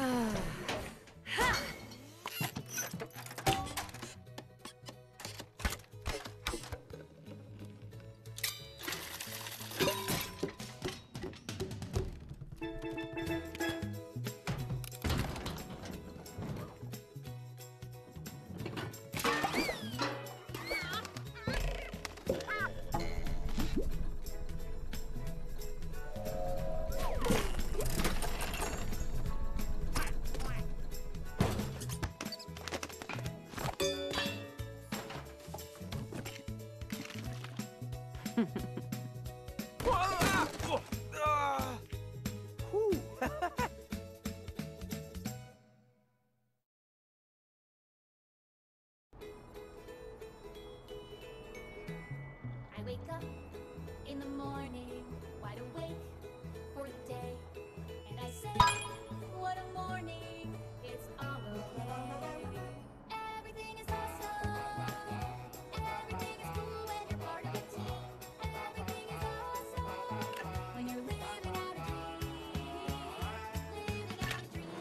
I wake up in the morning, wide awake for the day, and I say, what a morning, it's all okay. Everything is awesome, everything is cool when you're part of a team. Everything is awesome when you're living out a dream, living out a dream.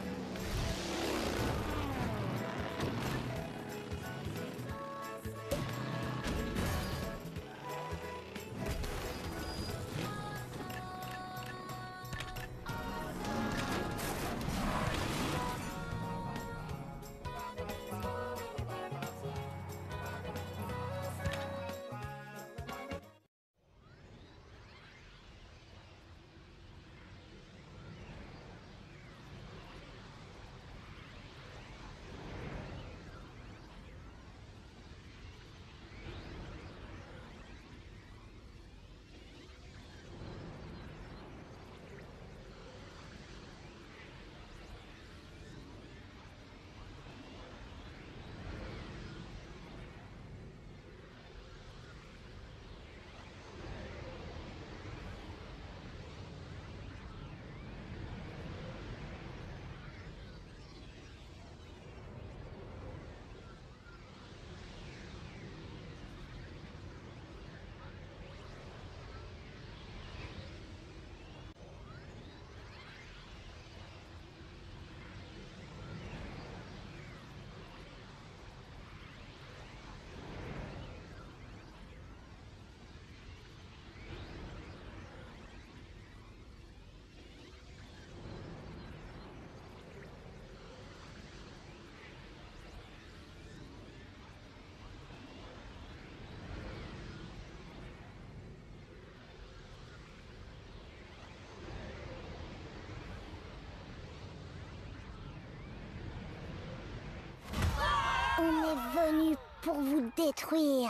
On est venu pour vous détruire.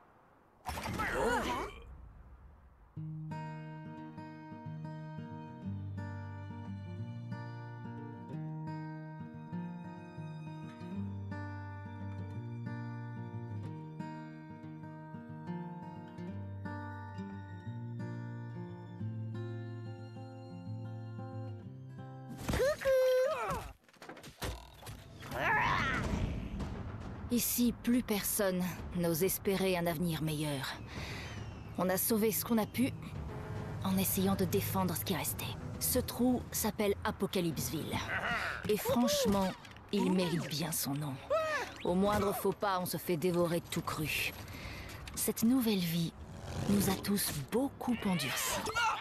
Ici, plus personne n'ose espérer un avenir meilleur. On a sauvé ce qu'on a pu, en essayant de défendre ce qui restait. Ce trou s'appelle Apocalypseville. Et franchement, il mérite bien son nom. Au moindre faux pas, on se fait dévorer tout cru. Cette nouvelle vie nous a tous beaucoup endurcis.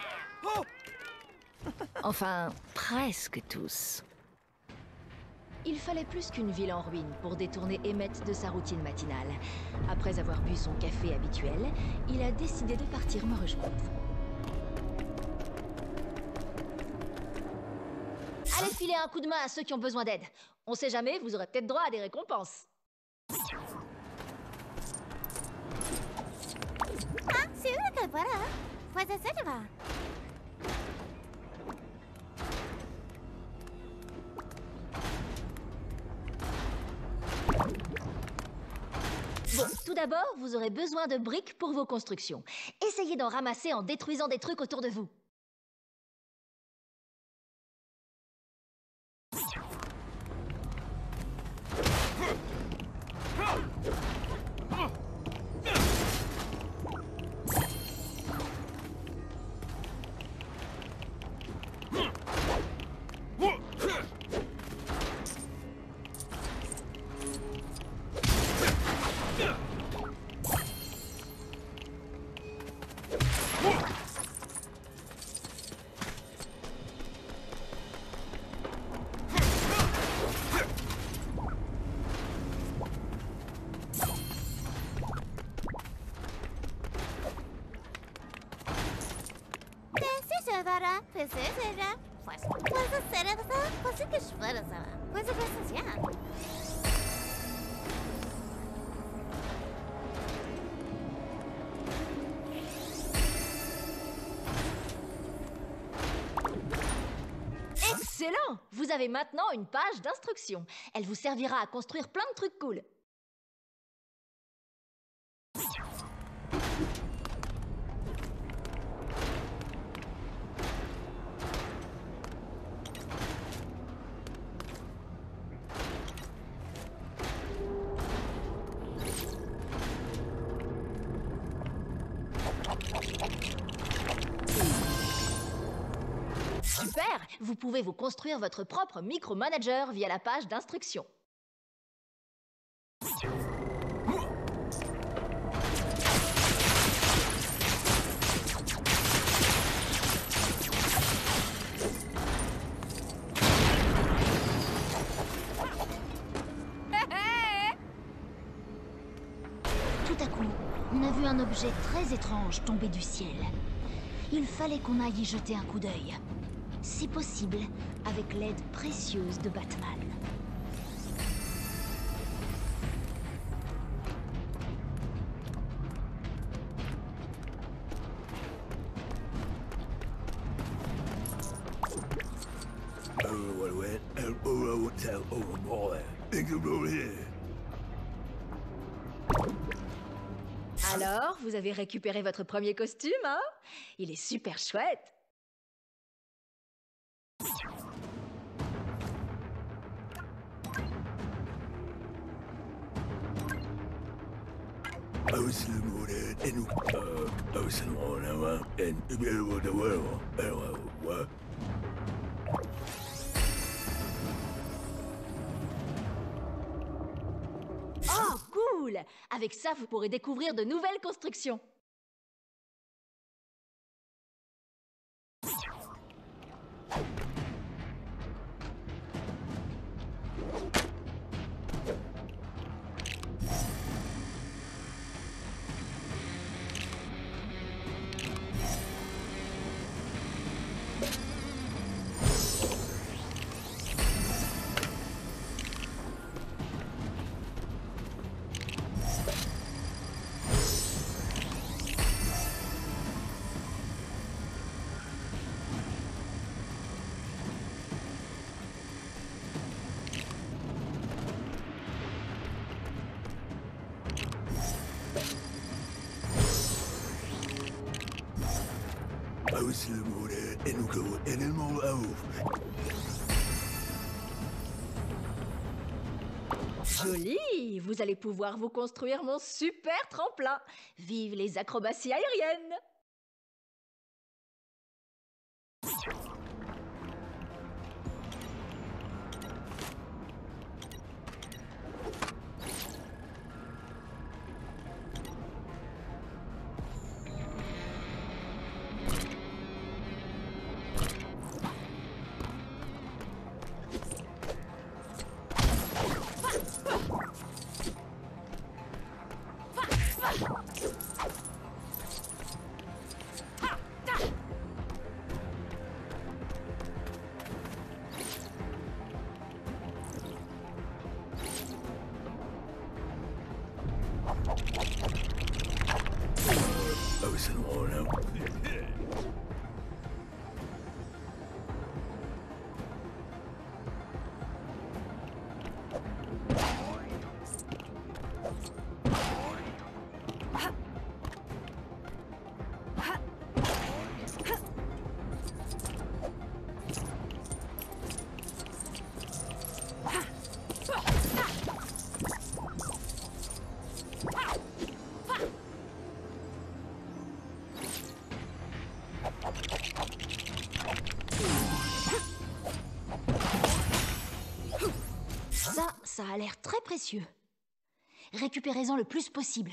Enfin, presque tous. Il fallait plus qu'une ville en ruine pour détourner Emmett de sa routine matinale. Après avoir bu son café habituel, il a décidé de partir me rejoindre. Allez filer un coup de main à ceux qui ont besoin d'aide. On sait jamais, vous aurez peut-être droit à des récompenses. Bon, tout d'abord, vous aurez besoin de briques pour vos constructions. Essayez d'en ramasser en détruisant des trucs autour de vous. será? Pues hacer essa coisa que espera, coisa que já. Excellent! Vous avez maintenant une page d'instruction. Elle vous servira à construire plein de trucs cool. Super! Vous pouvez vous construire votre propre micromanager via la page d'instruction. Tout à coup, on a vu un objet très étrange tomber du ciel. Il fallait qu'on aille y jeter un coup d'œil. Si possible, avec l'aide précieuse de Batman. Alors, vous avez récupéré votre premier costume, hein? Il est super chouette! Oh, cool! Avec ça, vous pourrez découvrir de nouvelles constructions. Joli! Vous allez pouvoir vous construire mon super tremplin. Vive les acrobaties aériennes! Ça a l'air très précieux. Récupérez-en le plus possible.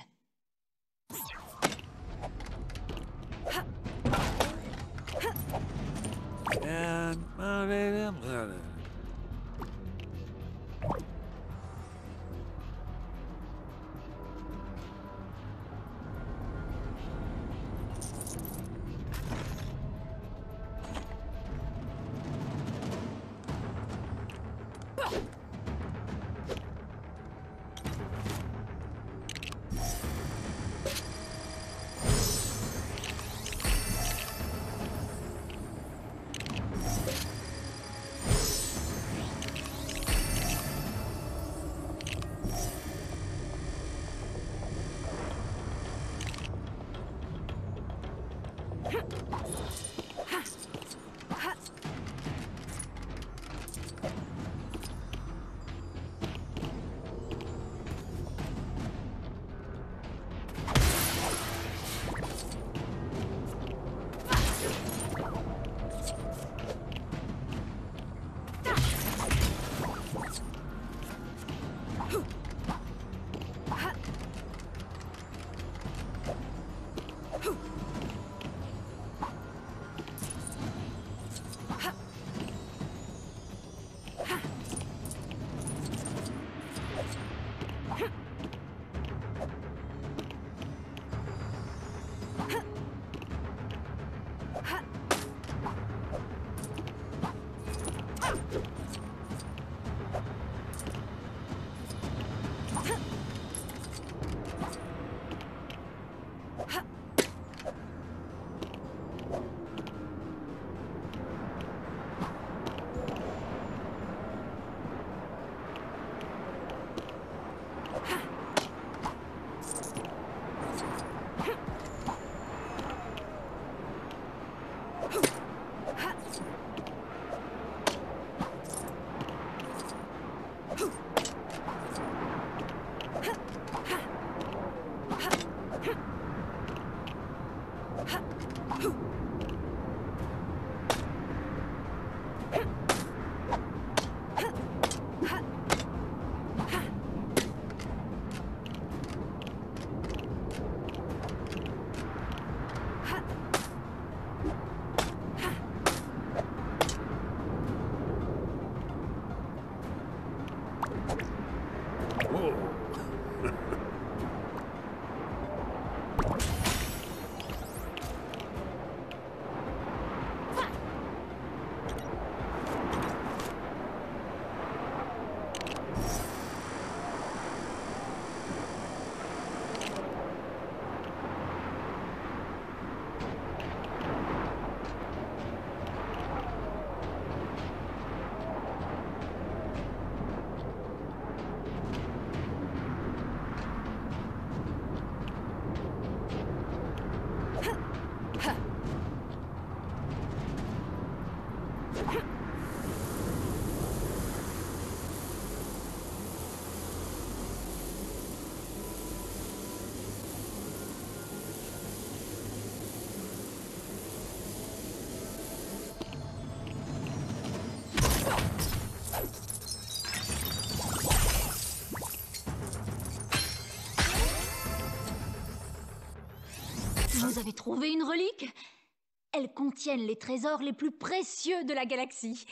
Vous avez trouvé une relique? Elles contiennent les trésors les plus précieux de la galaxie.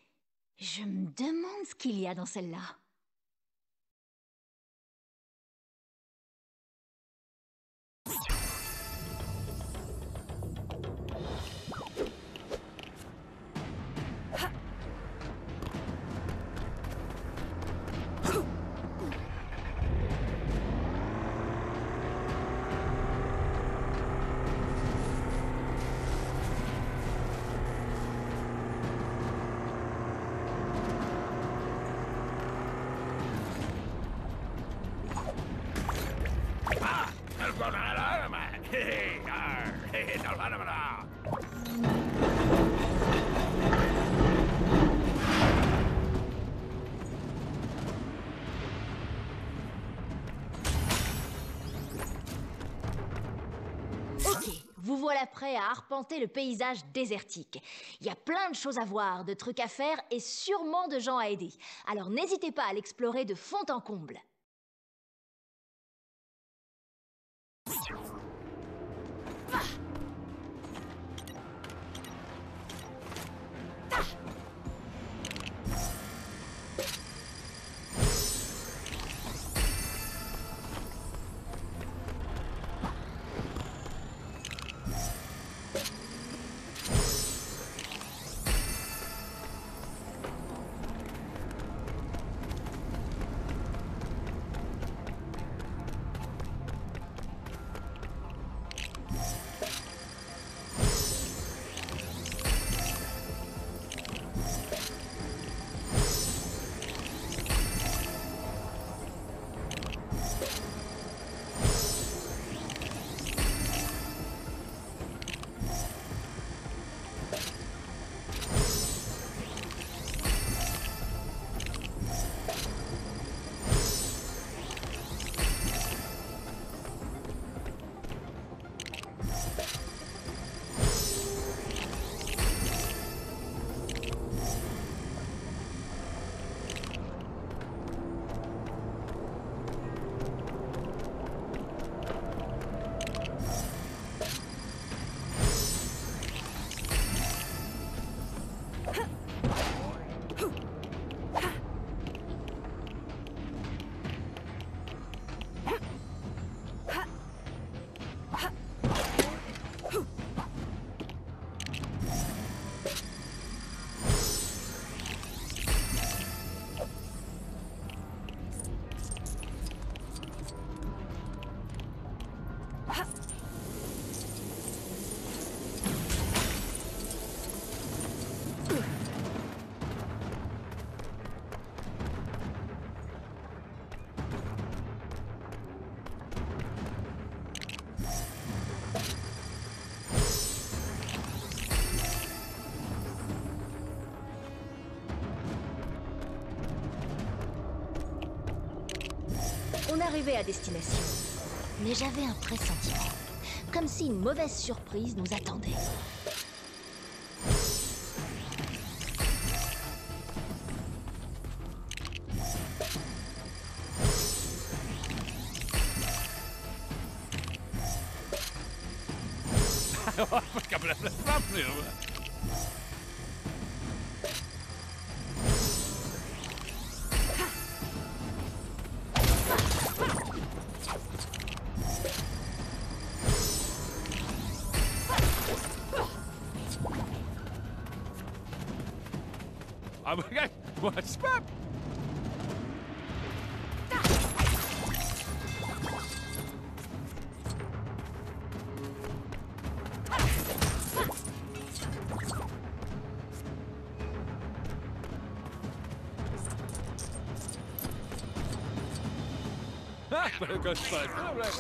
Je me demande ce qu'il y a dans celle-là. Ok, vous voilà prêt à arpenter le paysage désertique. Il y a plein de choses à voir, de trucs à faire et sûrement de gens à aider. Alors n'hésitez pas à l'explorer de fond en comble. arrivé à destination. Mais j'avais un pressentiment. Comme si une mauvaise surprise nous attendait. What's up? Better go slide. All right.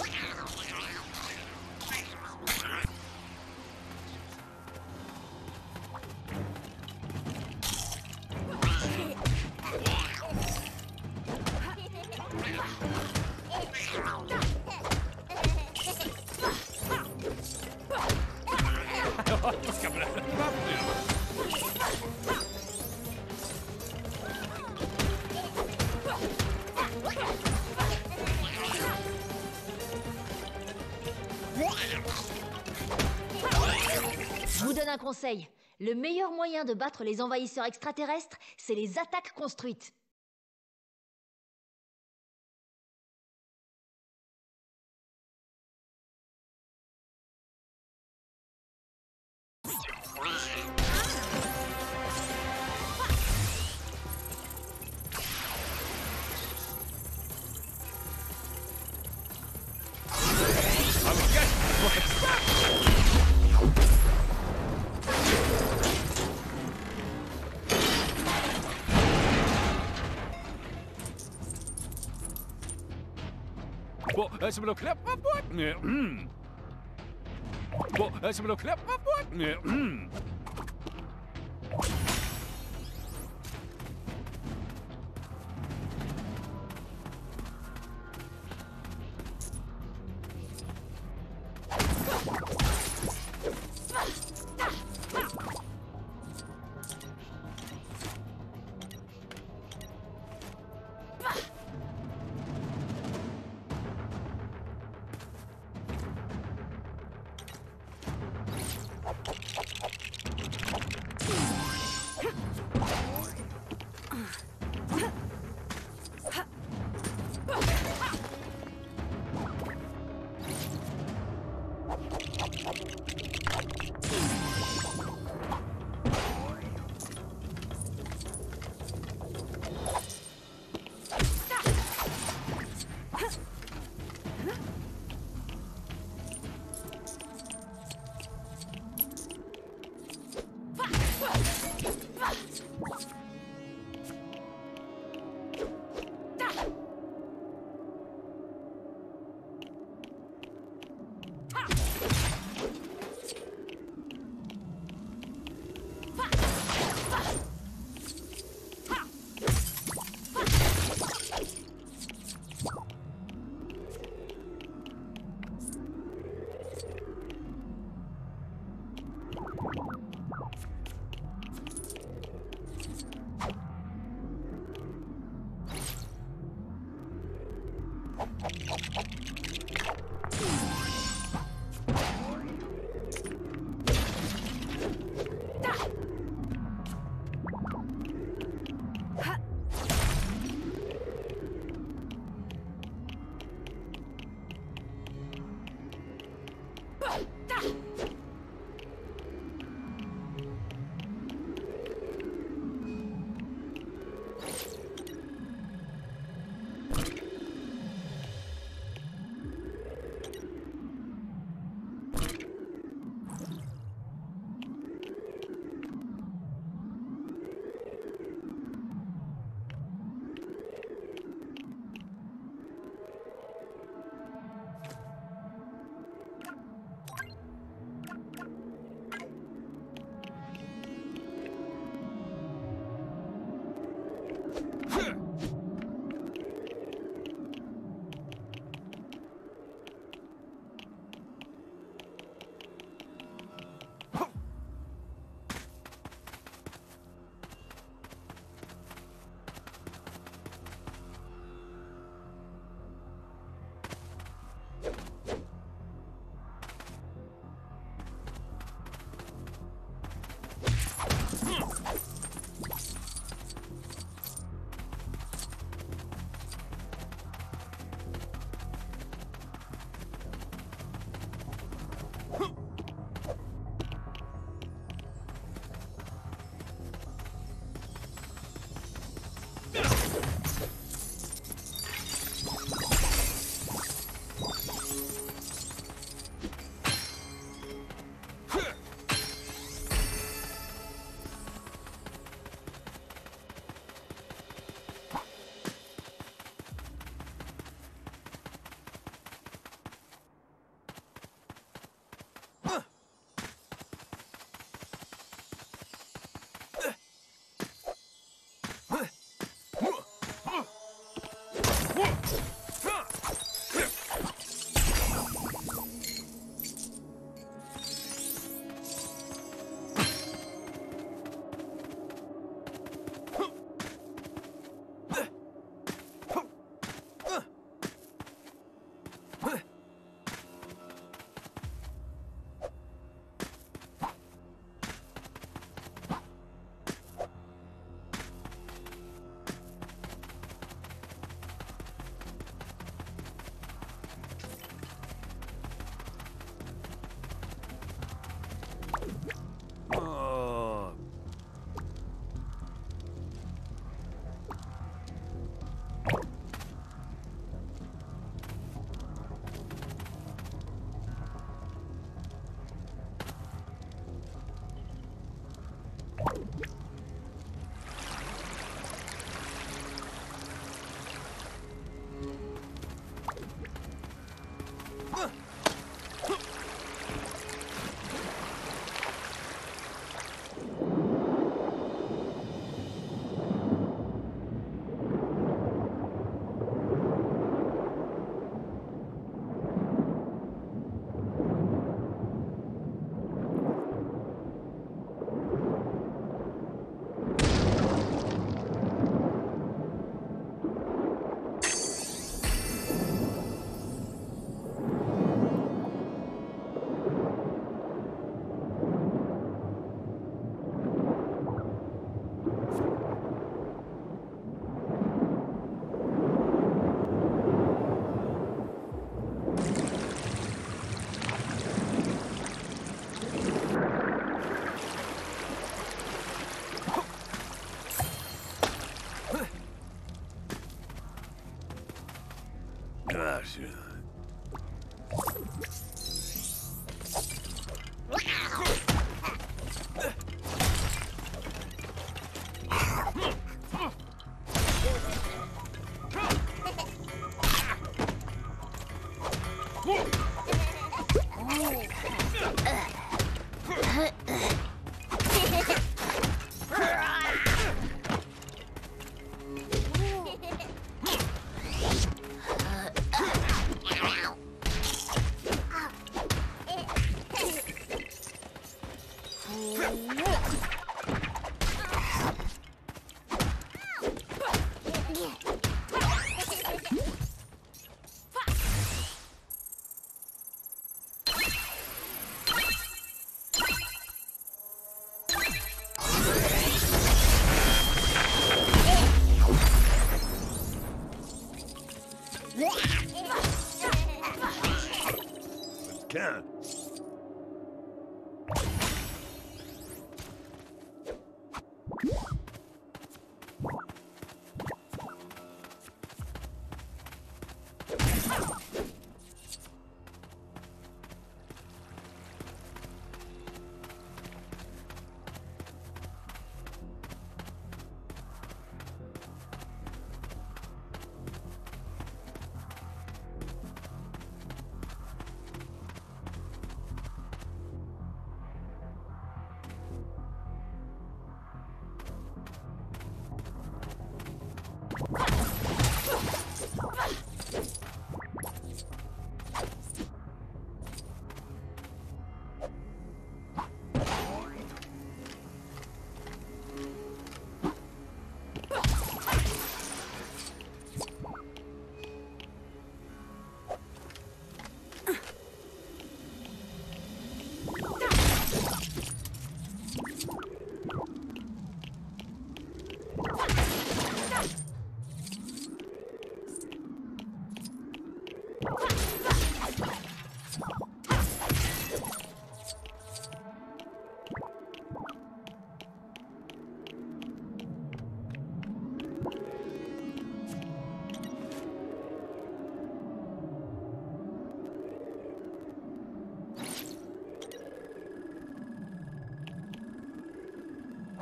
Je vous donne un conseil. Le meilleur moyen de battre les envahisseurs extraterrestres, c'est les attaques construites. Well, that's a little clip of what? Well, that's a little clip of what?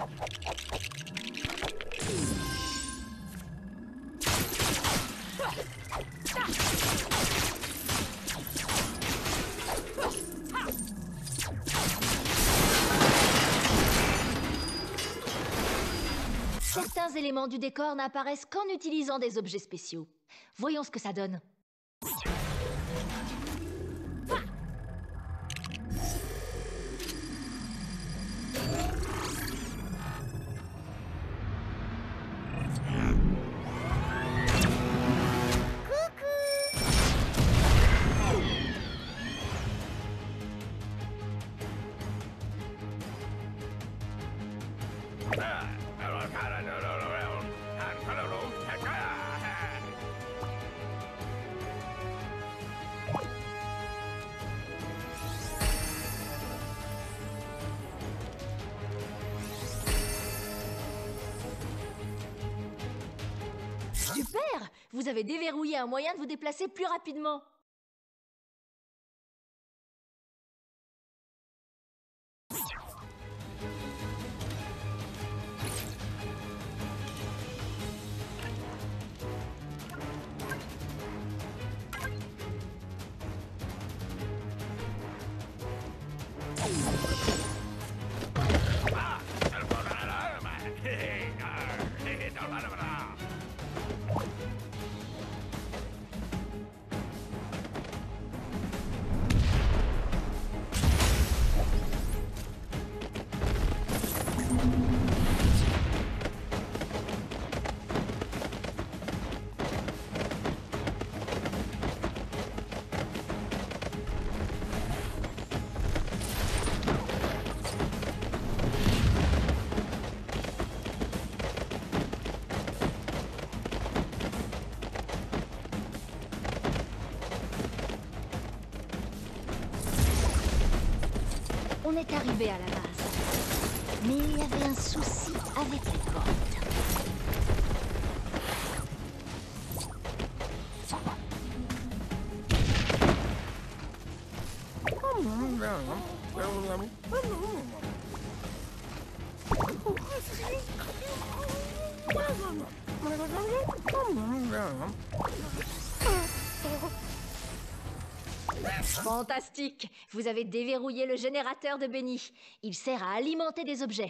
Certains éléments du décor n'apparaissent qu'en utilisant des objets spéciaux. Voyons ce que ça donne. Super! Vous avez déverrouillé un moyen de vous déplacer plus rapidement. On est arrivé à la base. Mais il y avait un souci avec les portes. Fantastique! Vous avez déverrouillé le générateur de Benny. Il sert à alimenter des objets.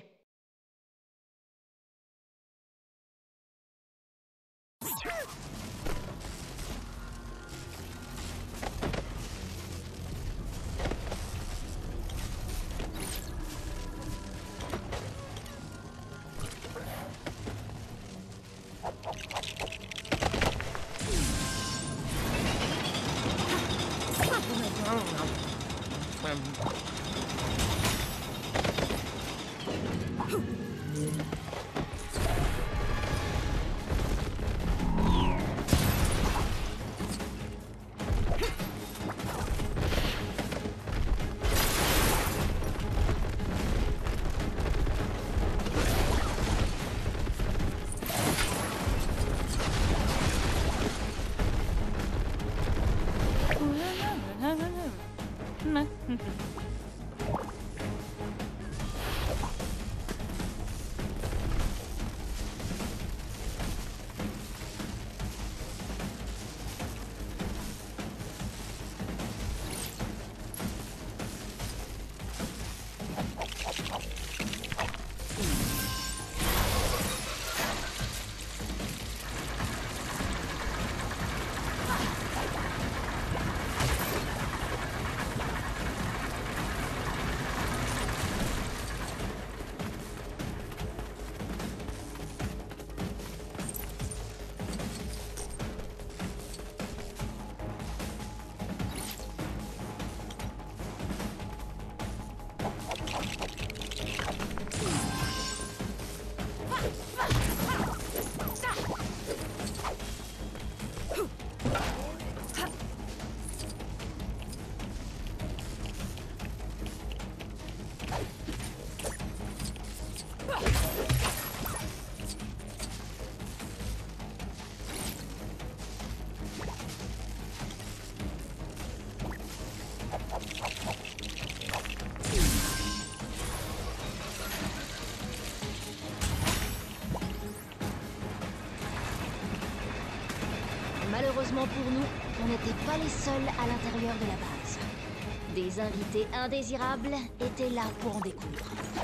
Malheureusement pour nous, on n'était pas les seuls à l'intérieur de la base. Des invités indésirables étaient là pour en découdre.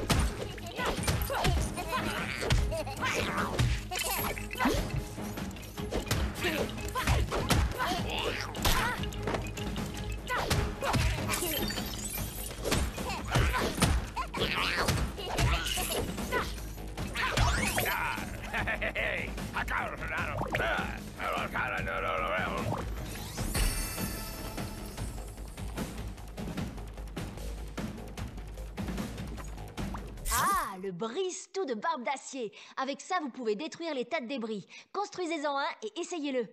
Ah, le brise-tout de barbe d'acier. Avec ça, vous pouvez détruire les tas de débris. Construisez-en un et essayez-le.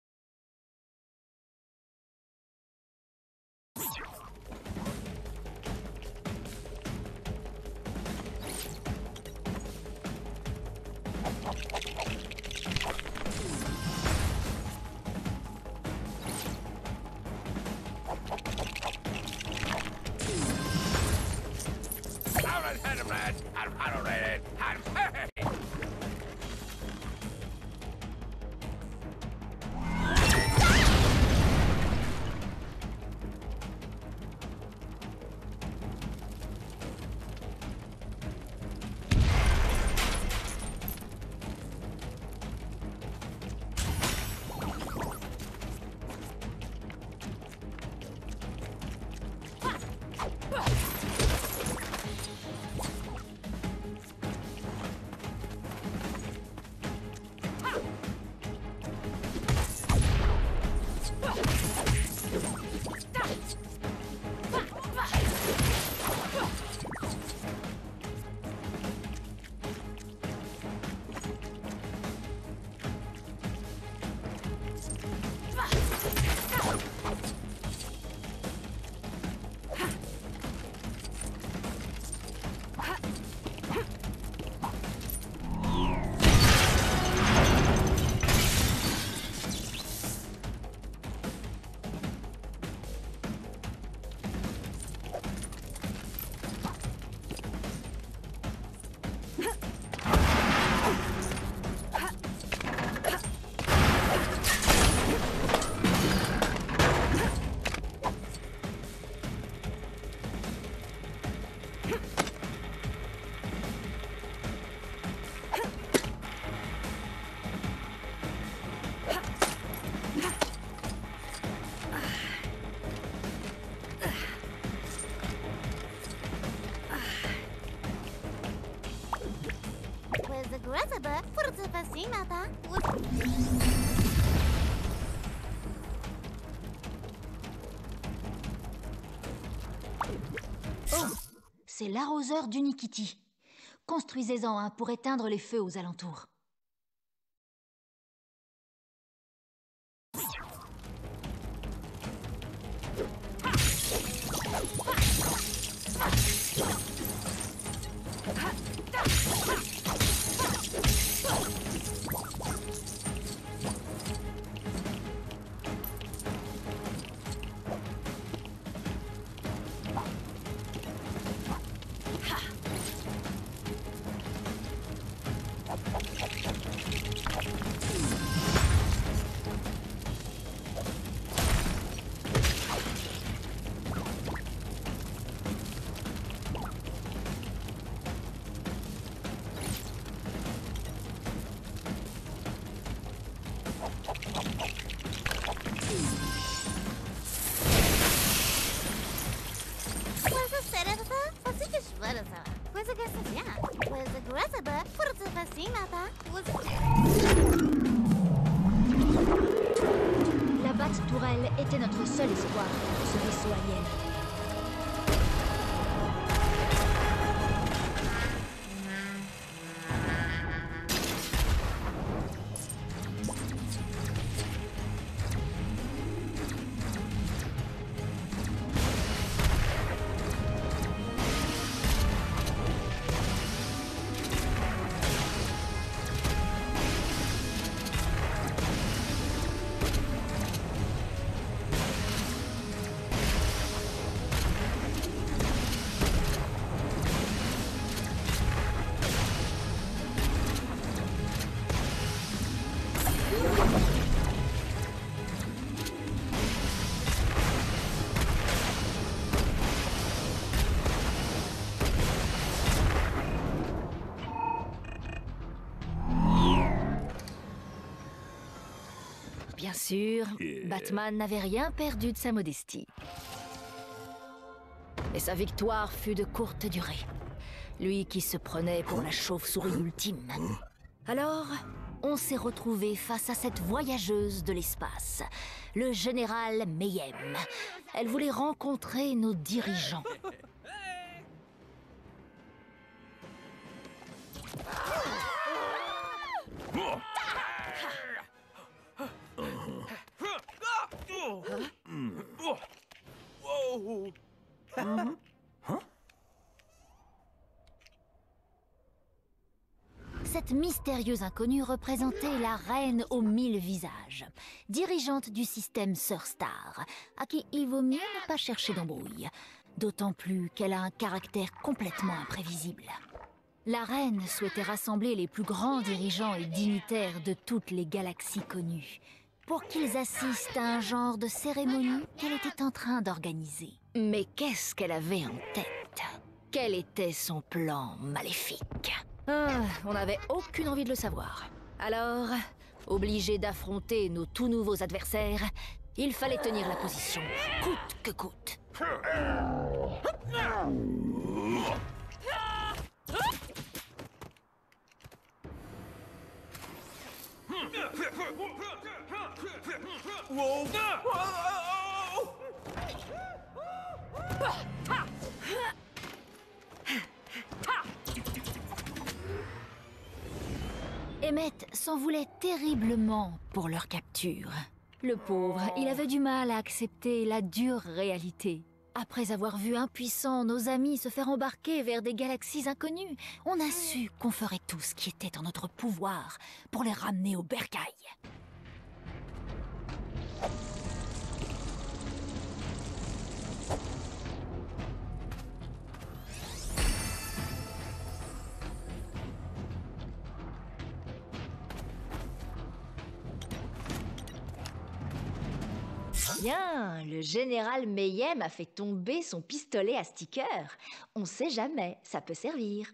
Oh, c'est l'arroseur d'Unikitty. Construisez-en un pour éteindre les feux aux alentours. La batte tourelle était notre seul espoir contre ce vaisseau alien. Bien sûr, Batman n'avait rien perdu de sa modestie. Et sa victoire fut de courte durée. Lui qui se prenait pour la chauve-souris ultime. Alors, on s'est retrouvés face à cette voyageuse de l'espace, le général Mayhem. Elle voulait rencontrer nos dirigeants. Cette mystérieuse inconnue représentait la reine aux 1000 visages, dirigeante du système Sir Star, à qui il vaut mieux ne pas chercher d'embrouille, d'autant plus qu'elle a un caractère complètement imprévisible. La reine souhaitait rassembler les plus grands dirigeants et dignitaires de toutes les galaxies connues, pour qu'ils assistent à un genre de cérémonie qu'elle était en train d'organiser. Mais qu'est-ce qu'elle avait en tête? Quel était son plan maléfique? On n'avait aucune envie de le savoir. Alors, obligé d'affronter nos tout nouveaux adversaires, il fallait tenir la position, coûte que coûte. Emmett s'en voulait terriblement pour leur capture. Le pauvre, il avait du mal à accepter la dure réalité. Après avoir vu impuissants nos amis se faire embarquer vers des galaxies inconnues, on a su qu'on ferait tout ce qui était en notre pouvoir pour les ramener au bercail. Bien, le général Mayhem a fait tomber son pistolet à sticker. On sait jamais, ça peut servir.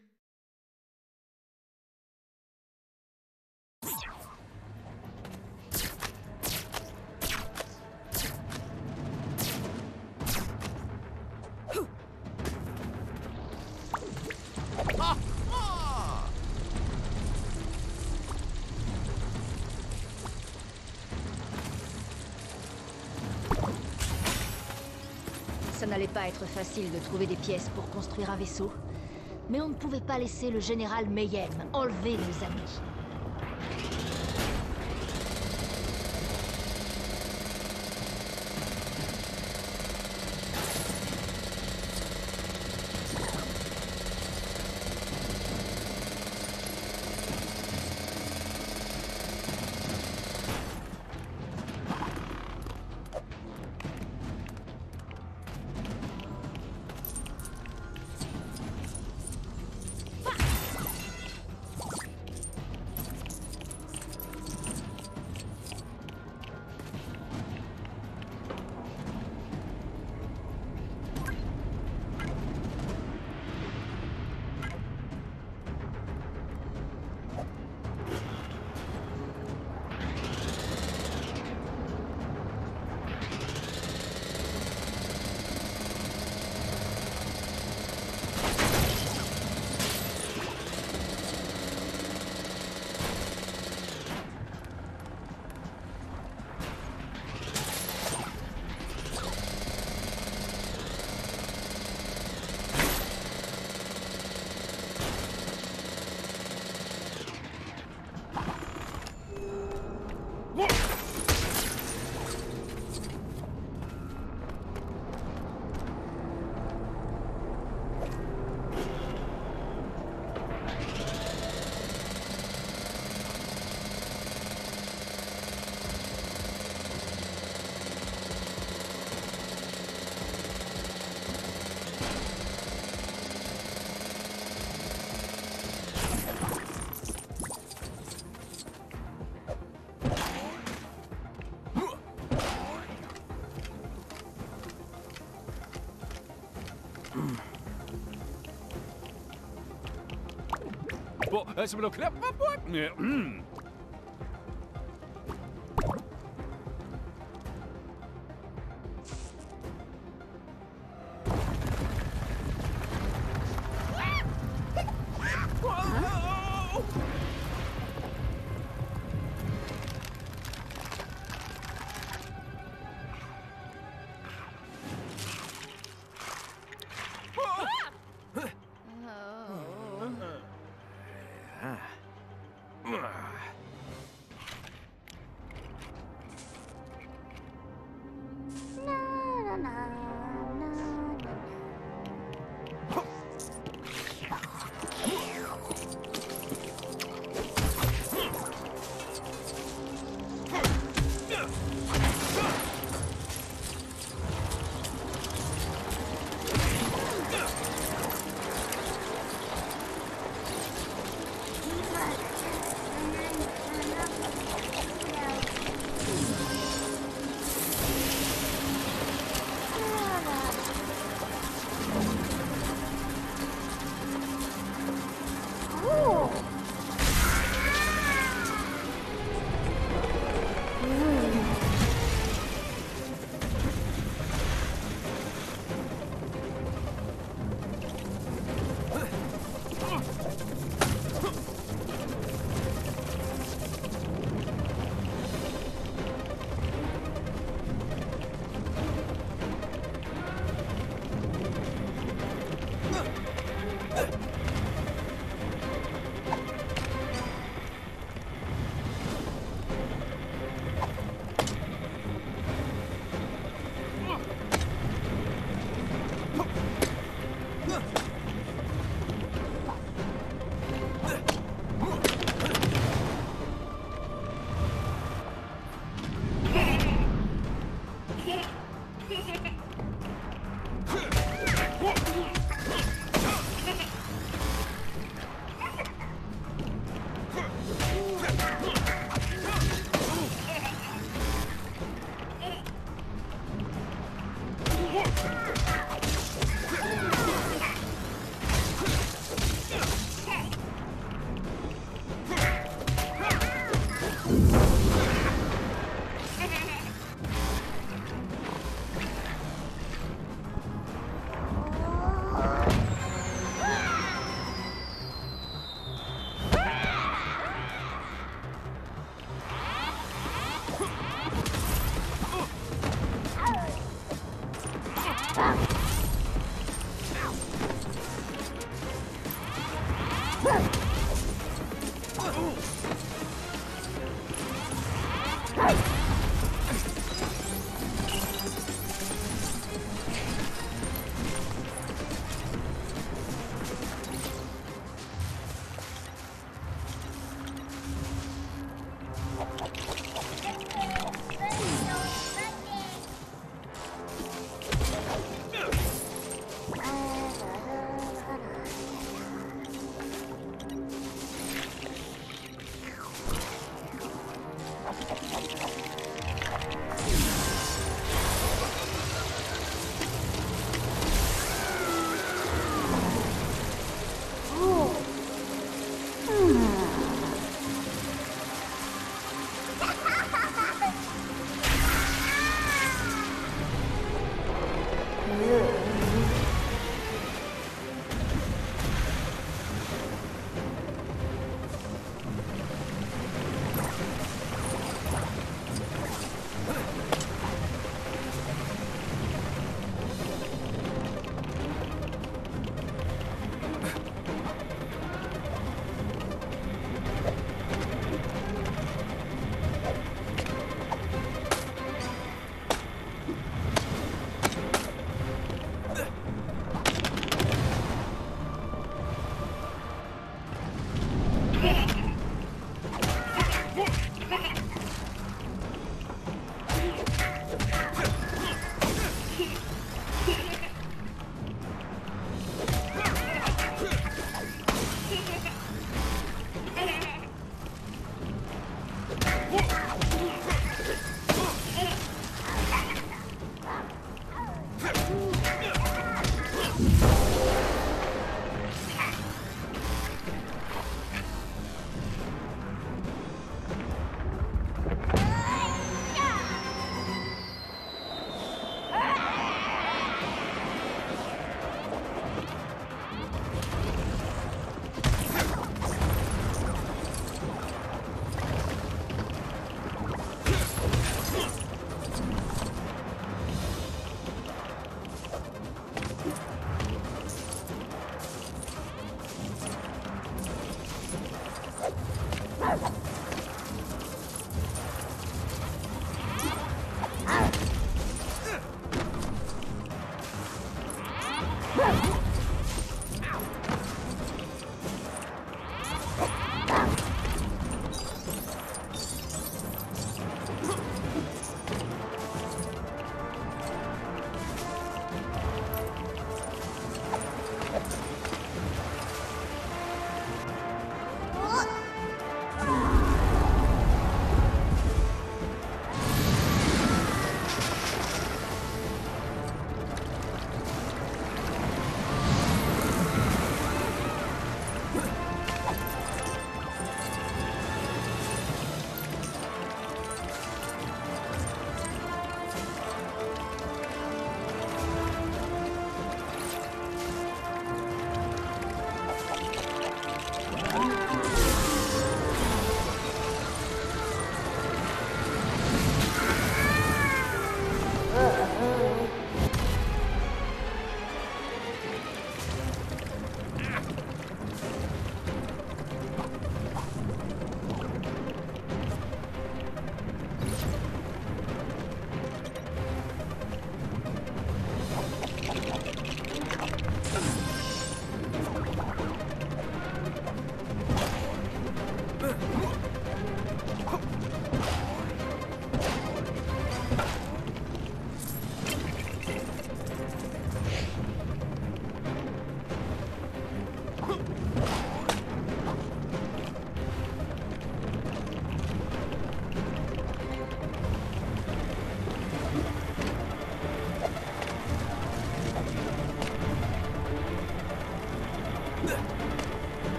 Ça n'allait pas être facile de trouver des pièces pour construire un vaisseau. Mais on ne pouvait pas laisser le général Mayhem enlever nos amis. Bon, ça me le clap, ma boîte.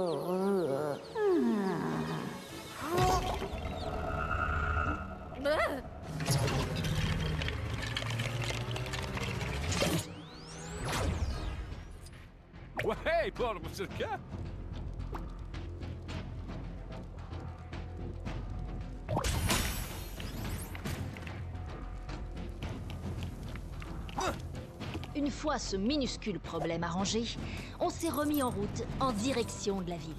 وهي بور مسكة. Une fois ce minuscule problème arrangé, on s'est remis en route en direction de la ville.